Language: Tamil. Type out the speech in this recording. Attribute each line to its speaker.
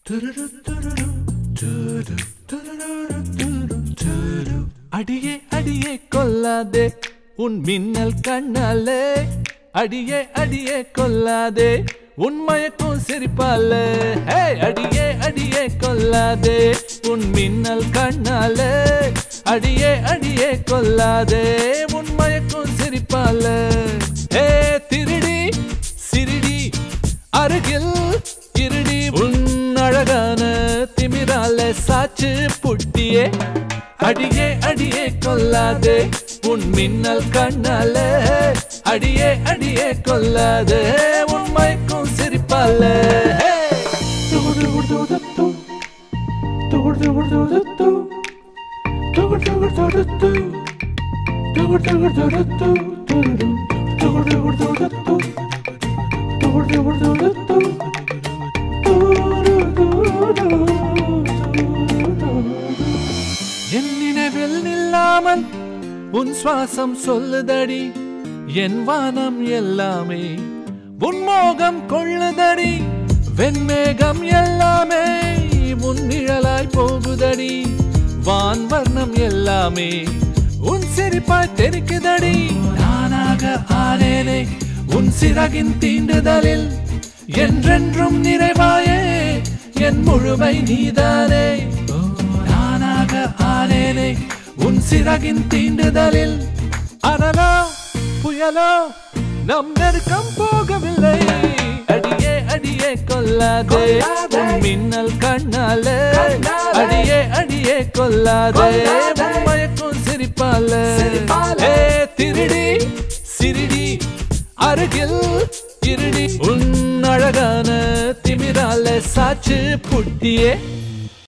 Speaker 1: அடியே அடியே கொல்லாதே உன் மின்னல் கண்ணாலே அடியே அடியே கொல்லாதே உன் மயக்கும் சிரிப்பாலே அடியே அடியே கொல்லாதே உன் மின்னல் கண்ணாலே அடியே அடியே கொல்லாதே உன் மயக்கும் சிரிப்பாலே திருடி சிரிடி அருகில் இருடி உன் அழகான திமிராலே சாச்சு புட்டியே அடியே அடியே கொல்லாதே உன் மின்னல் கண்ணாலே அடியே அடியே கொல்லாதே உன் மயக்கும் சிரிப்பாலே என் நினைவில் நில்லாமல் உன் சுவாசம் சொல்லுதடி என் வானம் எல்லாமே உன் மோகம் கொள்ளுதடி வெண்மேகம் எல்லாமே உன் நிழலாய் போகுதடி வான் வர்ணம் எல்லாமே உன் சிரிப்பாய் தெரிக்குதடி நானாக ஆனேனே உன் சிறகின் தீண்டுதலில் என்றென்றும் நிறைவாயே என் முழுமை நீதானே நானாக ஆனேனே உன் சிறகின் தீண்டுதலில் அனலோ புயலோ நம் நெருக்கம் போகவில்லை அடியே அடியே கொல்லாதே உன் மின்னல் கண்ணாலே அடியே அடியே கொல்லாதே உன் மயக்கும் சிரிப்பாலே திருடி சிரிடி அருகில் இருடி உன் அழகான திமிராலே சாச்சு புட்டியே